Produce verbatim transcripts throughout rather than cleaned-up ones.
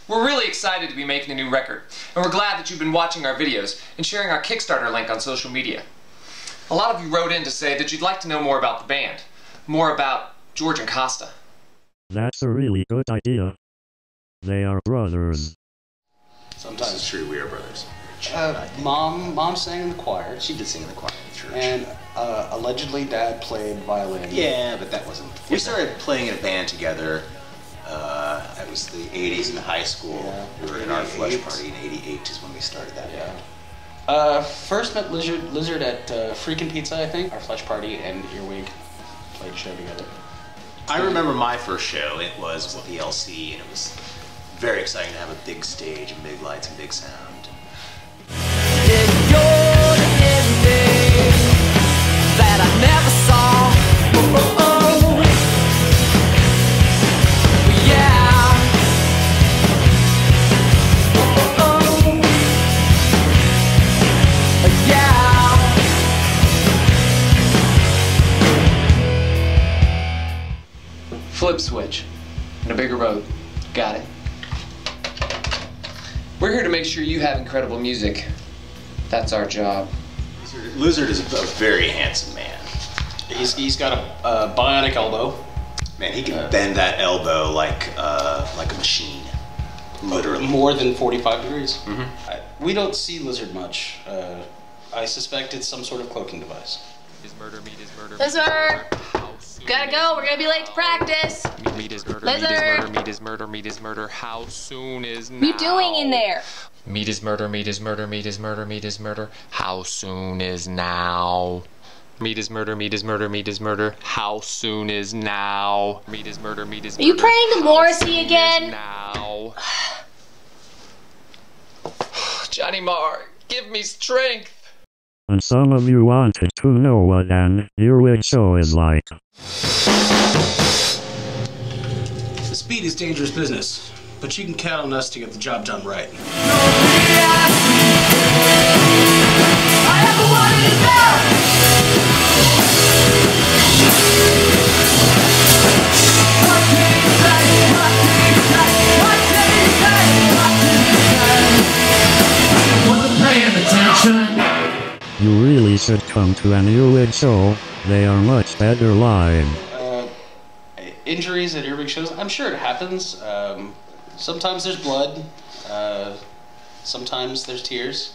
We're really excited to be making a new record, and we're glad that you've been watching our videos and sharing our Kickstarter link on social media. A lot of you wrote in to say that you'd like to know more about the band, more about George and Costa. That's a really good idea. They are brothers. Sometimes it's true, we are brothers. Uh, mom, mom sang in the choir. She did sing in the choir in the church. And uh, allegedly dad played violin. Yeah, but that wasn't... We started playing in a band together. Uh, it was the eighties in high school. Yeah. We were in our flush party in eighty-eight is when we started that Yeah. band. Uh, first met Lizard, Lizard at uh, Freakin' Pizza, I think. Our flush party and Earwig played a show together. I remember my first show. It was with the L C, and it was very exciting to have a big stage and big lights and big sound. That I never saw. Oh, oh, oh. Yeah. Oh, oh, oh. Yeah. Flip switch and a bigger road. Got it. We're here to make sure you have incredible music. That's our job. Lizard is a very handsome man. He's, he's got a, a bionic elbow. Man, he can bend that elbow like uh, like a machine. Literally. More than forty-five degrees. Mm-hmm. I, we don't see Lizard much. Uh, I suspect it's some sort of cloaking device. Is murder, meat is murder. Lizard! Gotta go, we're gonna be late to practice. Meat is murder, Lizard. meat is murder, meat is murder, meat is murder. How soon is now? What are you doing in there? Meat is murder, meat is murder, meat is murder, meat is murder. How soon is now? Meat is murder, meat is murder, meat is murder. How soon is now? Meat is murder, meat is murder. Are you praying to Morrissey again? Now. Johnny Marr, give me strength. And some of you wanted to know what an Earwig show is like. The speed is dangerous business, but you can count on us to get the job done right. You really should come to an Earwig show. They are much better live. Uh, injuries at Earwig shows, I'm sure it happens. Um, sometimes there's blood. Uh, sometimes there's tears.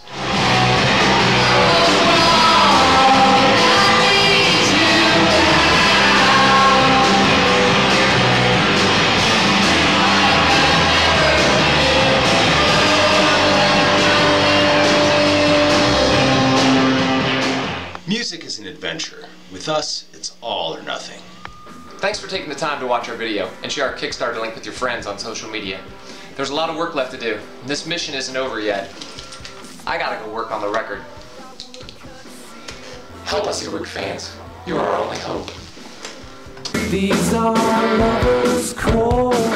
Music is an adventure. With us, it's all or nothing. Thanks for taking the time to watch our video and share our Kickstarter link with your friends on social media. There's a lot of work left to do, and this mission isn't over yet. I gotta go work on the record. Help us, Earwig fans. You are our only hope. These are lovers' calls.